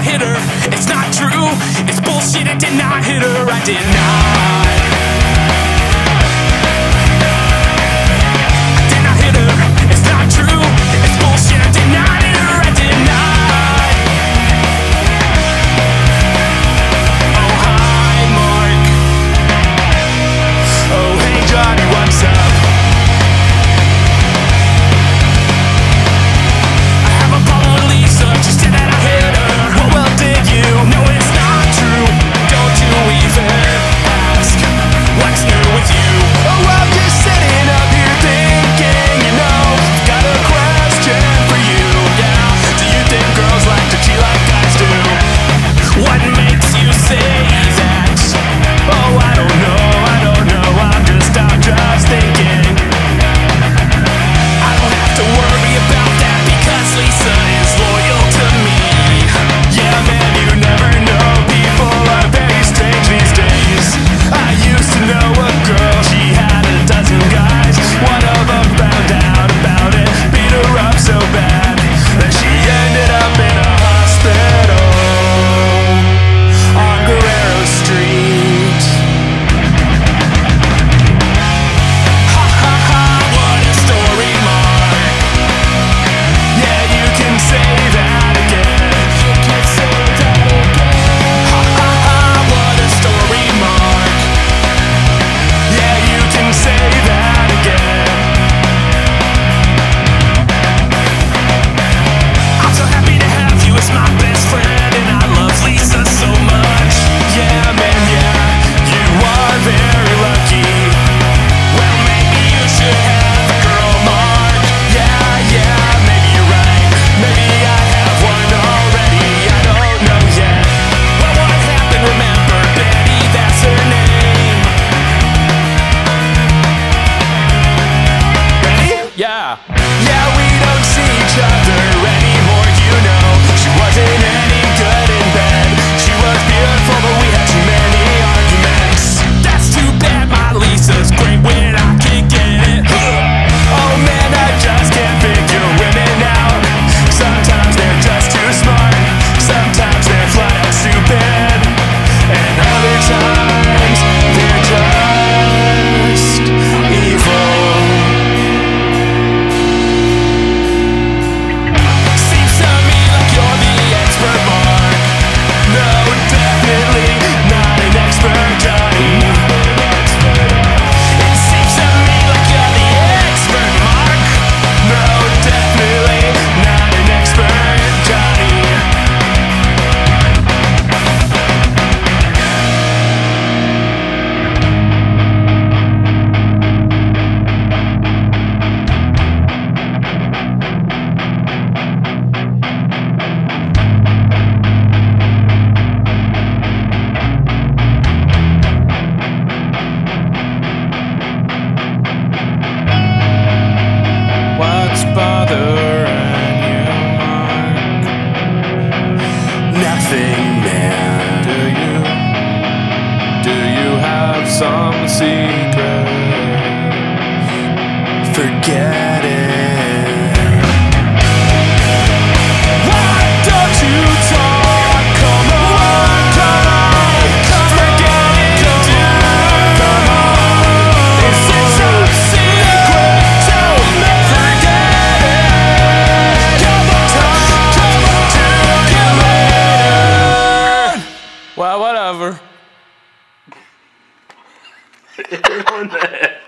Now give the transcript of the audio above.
hit her. It's not true, it's bullshit, I did not hit her. I did not. I did not hit her. It's not true, it's bullshit, I did not hit her. I did not. Oh hi Mark. Oh hey Johnny, what's up? I have a problem with Lisa, she said that I hit her. Oh well, did you? No, it's not true. Don't you even ask what's new with you. Oh, I'm just sitting up here thinking, you know, got a question for you. Yeah, do you think girls like to cheat like guys do? What makes you say that? Oh, I don't know, I'm just thinking. I don't have to worry about that because Lisa is loyal to me. Yeah, man, you never know, people are very strange these days. I used to know a girl, she had a dozen guys. One of them found out about it, beat her up so bad that she ended up in a hospital on Guerrero Street. Ha ha ha, what a story, Mark. Yeah, you can say that again. You can say that again. Ha ha ha, what a story, Mark. Yeah, you can say that again. I'm so happy to have you as my best friend, and I love Lisa so much. Yeah, man, yeah, you are very lucky. Well, maybe you should have a girl, Mark. Yeah, maybe you're right. Maybe I have one already, I don't know yet. Well, what happened? Remember Betty, that's her name. Ready? Yeah. Yeah, we don't see each other anymore, you know. She wasn't any good in bed. She was beautiful, but we had too many arguments. That's too bad, my Lisa's great when I can get it. Oh man, I just can't figure women out. Sometimes they're just too smart, sometimes they're flat out stupid, and other times they're just evil. Seems to me like you're the expert, Mark. No, definitely not an expert, Johnny. It seems to me like you're the expert, Mark. No, definitely not an expert, Johnny. What's bothering you, Mark? Nothing, man. Do you have some secrets? Forget it. Why don't you talk? Come on. Forget it, dude. Come on. If it's a secret, tell me. Forget it. Come on. To you later. Well, whatever.